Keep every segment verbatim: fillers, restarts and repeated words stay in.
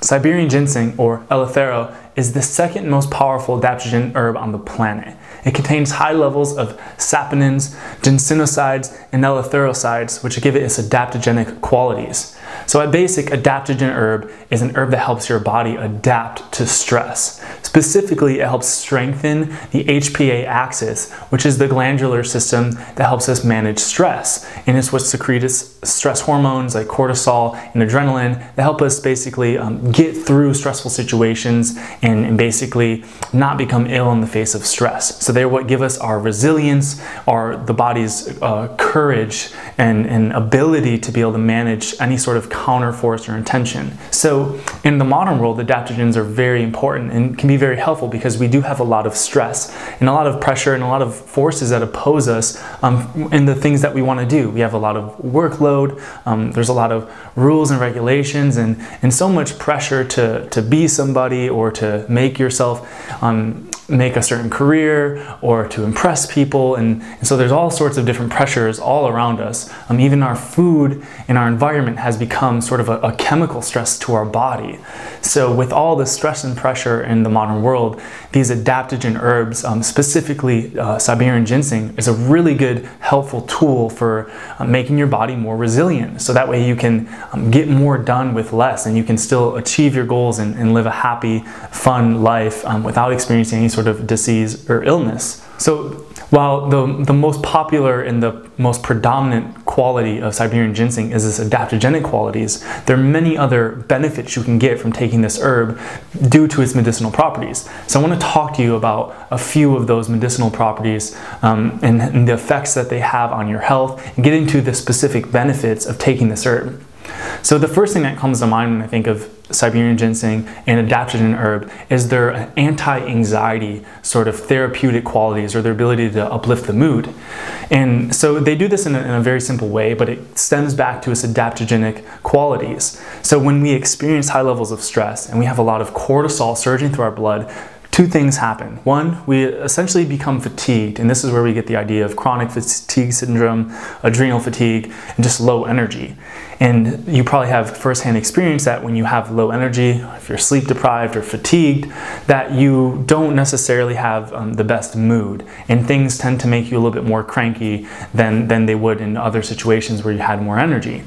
Siberian Ginseng, or ELEUTHERO, is the second most powerful adaptogen herb on the planet. It contains high levels of saponins, ginsenosides, and eleutherosides, which give it its adaptogenic qualities. So at basic, adaptogen herb is an herb that helps your body adapt to stress. Specifically, it helps strengthen the H P A axis, which is the glandular system that helps us manage stress. And it's what secretes stress hormones like cortisol and adrenaline that help us basically um, get through stressful situations and, and basically not become ill in the face of stress. So they're what give us our resilience, our the body's uh, courage and, and ability to be able to manage any sort of counter force or intention. So in the modern world, adaptogens are very important and can be very helpful because we do have a lot of stress and a lot of pressure and a lot of forces that oppose us um, in the things that we want to do. We have a lot of workload, um, there's a lot of rules and regulations and, and so much pressure to, to be somebody or to make yourself um, make a certain career or to impress people, and, and so there's all sorts of different pressures all around us. Um, even our food and our environment has become sort of a, a chemical stress to our body. So with all the stress and pressure in the modern world, these adaptogen herbs, um, specifically uh, Siberian Ginseng, is a really good helpful tool for uh, making your body more resilient. So that way you can um, get more done with less and you can still achieve your goals and, and live a happy, fun life um, without experiencing any sort of disease or illness. So while the, the most popular and the most predominant quality of Siberian Ginseng is its adaptogenic qualities, there are many other benefits you can get from taking this herb due to its medicinal properties. So I want to talk to you about a few of those medicinal properties um, and, and the effects that they have on your health and get into the specific benefits of taking this herb. So the first thing that comes to mind when I think of Siberian Ginseng and adaptogen herb is their anti-anxiety sort of therapeutic qualities or their ability to uplift the mood. And so they do this in a, in a very simple way, but it stems back to its adaptogenic qualities. So when we experience high levels of stress and we have a lot of cortisol surging through our blood, two things happen. One, we essentially become fatigued, and this is where we get the idea of chronic fatigue syndrome, adrenal fatigue, and just low energy. And you probably have firsthand experience that when you have low energy, if you're sleep deprived or fatigued, that you don't necessarily have um, the best mood, and things tend to make you a little bit more cranky than, than they would in other situations where you had more energy.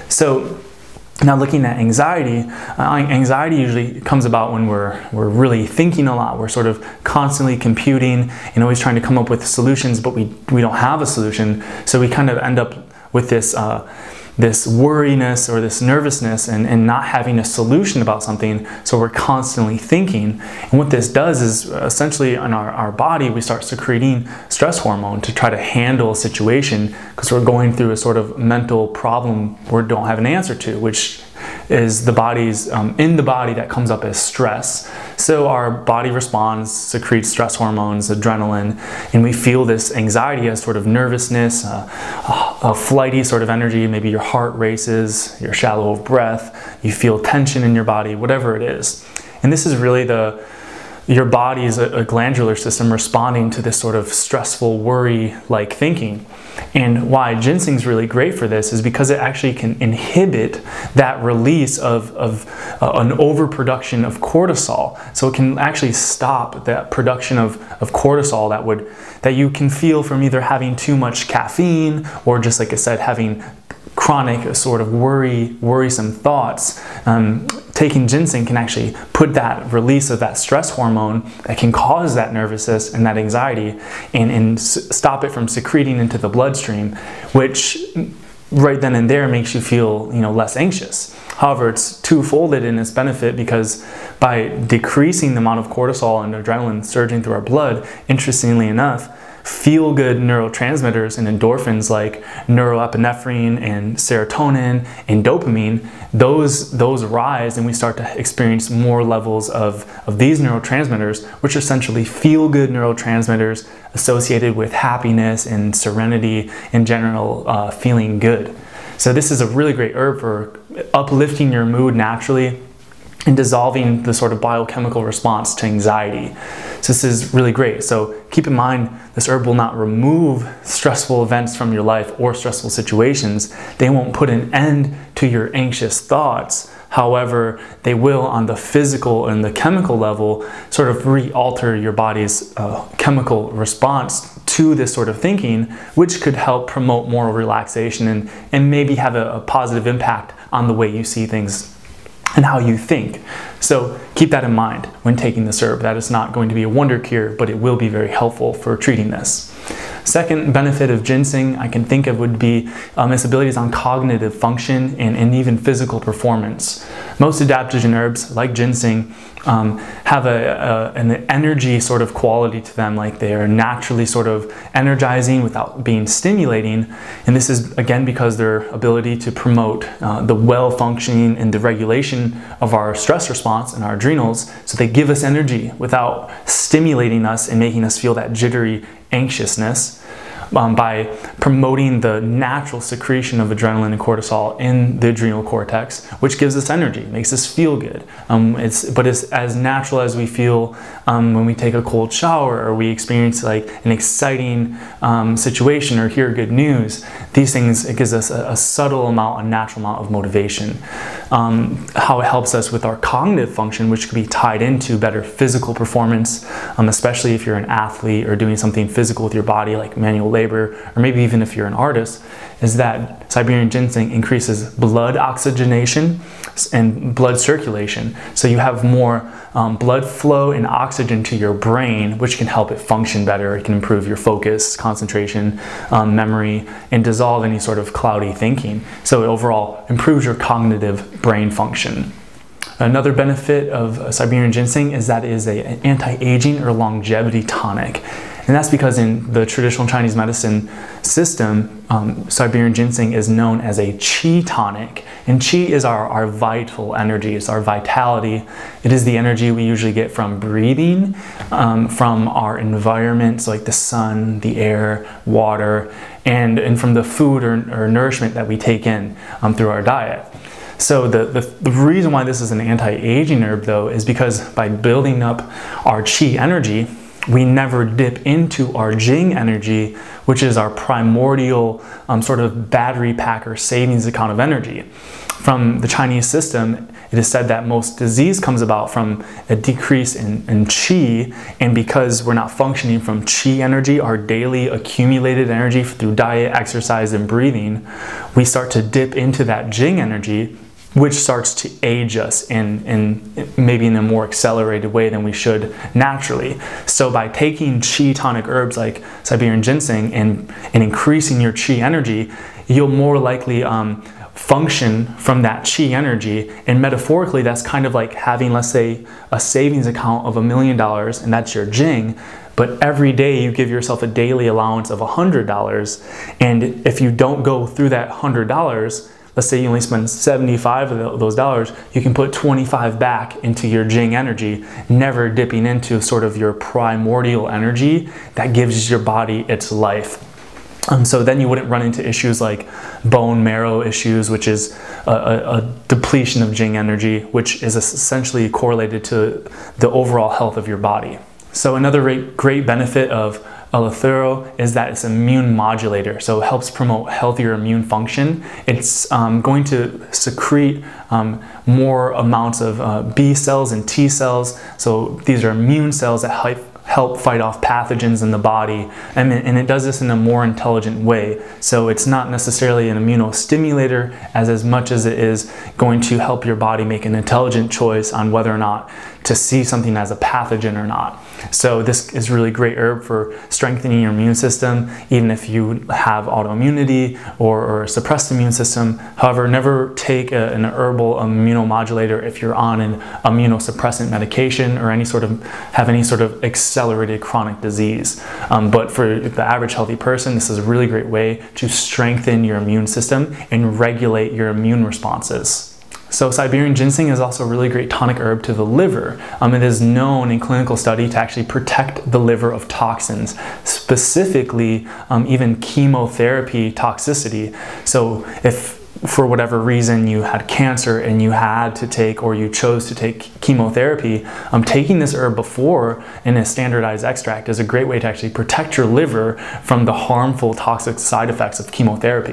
So now looking at anxiety, uh, anxiety usually comes about when we're, we're really thinking a lot. We're sort of constantly computing and always trying to come up with solutions, but we, we don't have a solution. So we kind of end up with this, uh, this worriness or this nervousness and, and not having a solution about something, so we're constantly thinking. And what this does is essentially in our, our body, we start secreting stress hormone to try to handle a situation because we're going through a sort of mental problem we don't have an answer to, which is the body's, um, in the body that comes up as stress. So our body responds, secretes stress hormones, adrenaline, and we feel this anxiety as sort of nervousness, uh, a flighty sort of energy, maybe your heart races, you're shallow of breath, you feel tension in your body, whatever it is. And this is really the your body's a, a glandular system responding to this sort of stressful, worry-like thinking. And why ginseng's really great for this is because it actually can inhibit that release of, of uh, an overproduction of cortisol. So it can actually stop that production of, of cortisol that would that you can feel from either having too much caffeine or just like I said, having chronic sort of worry, worrisome thoughts. Um, taking ginseng can actually put that release of that stress hormone that can cause that nervousness and that anxiety and, and stop it from secreting into the bloodstream, which right then and there makes you feel, you know, less anxious. However, it's two-folded in its benefit because by decreasing the amount of cortisol and adrenaline surging through our blood, interestingly enough, feel-good neurotransmitters and endorphins like norepinephrine and serotonin and dopamine, those, those rise and we start to experience more levels of, of these neurotransmitters, which are essentially feel-good neurotransmitters associated with happiness and serenity and general uh, feeling good. So this is a really great herb for uplifting your mood naturally and dissolving the sort of biochemical response to anxiety. So this is really great. So keep in mind, this herb will not remove stressful events from your life or stressful situations. They won't put an end to your anxious thoughts. However, they will on the physical and the chemical level sort of re-alter your body's uh, chemical response to this sort of thinking, which could help promote moral relaxation and, and maybe have a, a positive impact on the way you see things and how you think. So keep that in mind when taking this herb. That is not going to be a wonder cure, but it will be very helpful for treating this. Second benefit of ginseng I can think of would be um, its abilities on cognitive function and, and even physical performance. Most adaptogen herbs, like ginseng, um, have a, a, an energy sort of quality to them, like they are naturally sort of energizing without being stimulating. And this is, again, because their ability to promote uh, the well-functioning and the regulation of our stress response and our adrenals, so they give us energy without stimulating us and making us feel that jittery anxiousness. Um, by promoting the natural secretion of adrenaline and cortisol in the adrenal cortex, which gives us energy, makes us feel good. Um, it's, but it's as natural as we feel um, when we take a cold shower or we experience like an exciting um, situation or hear good news. These things, it gives us a, a subtle amount, a natural amount of motivation. Um, how it helps us with our cognitive function, which could be tied into better physical performance, um, especially if you're an athlete or doing something physical with your body like manual labor, or maybe even if you're an artist, is that Siberian ginseng increases blood oxygenation and blood circulation. So you have more um, blood flow and oxygen to your brain, which can help it function better. It can improve your focus, concentration, um, memory, and dissolve any sort of cloudy thinking. So it overall improves your cognitive brain function. Another benefit of Siberian ginseng is that it is an anti-aging or longevity tonic. And that's because in the traditional Chinese medicine system, um, Siberian ginseng is known as a qi tonic. And qi is our, our vital energy, it's our vitality. It is the energy we usually get from breathing, um, from our environment, so like the sun, the air, water, and, and from the food or, or nourishment that we take in um, through our diet. So the, the, the reason why this is an anti-aging herb though is because by building up our qi energy, we never dip into our jing energy, which is our primordial um, sort of battery pack or savings account of energy. From the Chinese system, it is said that most disease comes about from a decrease in, in qi, and because we're not functioning from qi energy, our daily accumulated energy through diet, exercise, and breathing, we start to dip into that jing energy, which starts to age us in, in maybe in a more accelerated way than we should naturally. So by taking qi tonic herbs like Siberian ginseng and, and increasing your qi energy, you'll more likely um, function from that qi energy. And metaphorically, that's kind of like having, let's say, a savings account of a million dollars, and that's your jing. But every day you give yourself a daily allowance of a hundred dollars, and if you don't go through that hundred dollars, let's say you only spend seventy-five of those dollars, you can put twenty-five back into your jing energy, never dipping into sort of your primordial energy that gives your body its life. Um, so then you wouldn't run into issues like bone marrow issues, which is a, a, a depletion of jing energy, which is essentially correlated to the overall health of your body. So another great, great benefit of ELEUTHERO is that it's an immune modulator, so it helps promote healthier immune function. It's um, going to secrete um, more amounts of uh, B cells and T cells, so these are immune cells that help help fight off pathogens in the body, and, and it does this in a more intelligent way. So it's not necessarily an immunostimulator as as much as it is going to help your body make an intelligent choice on whether or not to see something as a pathogen or not. So this is really great herb for strengthening your immune system, even if you have autoimmunity or, or a suppressed immune system. However, never take a, an herbal immunomodulator if you're on an immunosuppressant medication or any sort of have any sort of accelerated chronic disease. Um, but for the average healthy person, this is a really great way to strengthen your immune system and regulate your immune responses. So Siberian ginseng is also a really great tonic herb to the liver. Um, it is known in clinical study to actually protect the liver of toxins, specifically um, even chemotherapy toxicity. So if for whatever reason you had cancer and you had to take or you chose to take chemotherapy, um, taking this herb before in a standardized extract is a great way to actually protect your liver from the harmful toxic side effects of chemotherapy.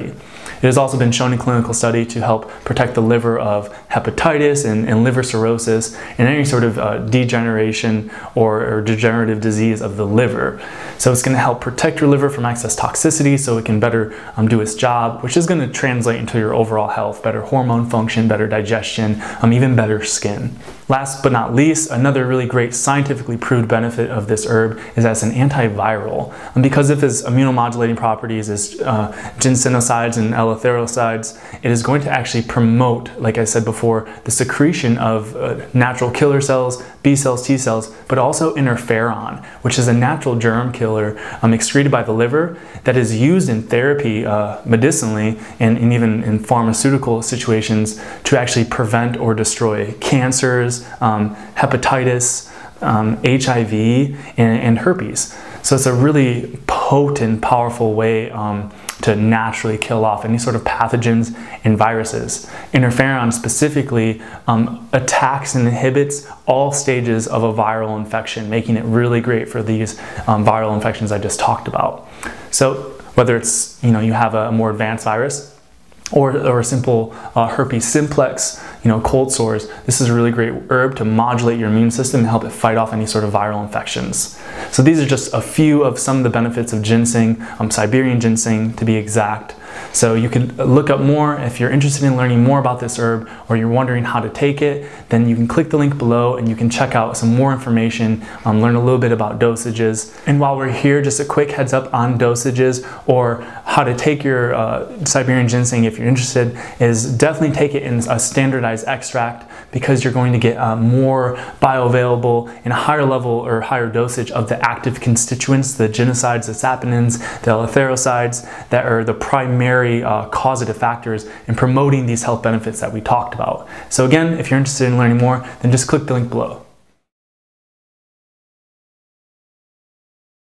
It has also been shown in clinical study to help protect the liver of hepatitis and, and liver cirrhosis and any sort of uh, degeneration or, or degenerative disease of the liver. So it's going to help protect your liver from excess toxicity so it can better um, do its job, which is going to translate into your overall health, better hormone function, better digestion, um, even better skin. Last but not least, another really great scientifically proved benefit of this herb is as an antiviral. And because of its immunomodulating properties as uh, ginsenosides and eleutherosides, it is going to actually promote, like I said before, the secretion of uh, natural killer cells, B cells, T cells, but also interferon, which is a natural germ killer um, excreted by the liver that is used in therapy uh, medicinally and, and even in pharmaceutical situations to actually prevent or destroy cancers, Um, hepatitis, um, H I V, and, and herpes. So it's a really potent, powerful way um, to naturally kill off any sort of pathogens and viruses. Interferon specifically um, attacks and inhibits all stages of a viral infection, making it really great for these um, viral infections I just talked about. So whether it's, you know, you have a more advanced virus, Or, or a simple uh, herpes simplex, you know, cold sores, this is a really great herb to modulate your immune system and help it fight off any sort of viral infections. So these are just a few of some of the benefits of ginseng, um, Siberian ginseng to be exact. So you can look up more if you're interested in learning more about this herb or you're wondering how to take it, then you can click the link below and you can check out some more information, um, learn a little bit about dosages. And while we're here, just a quick heads up on dosages or how to take your uh, Siberian ginseng if you're interested is definitely take it in a standardized extract because you're going to get uh, more bioavailable and a higher level or higher dosage of the active constituents, the genocides, the saponins, the eleutherosides that are the primary uh, causative factors in promoting these health benefits that we talked about. So again, if you're interested in learning more, then just click the link below.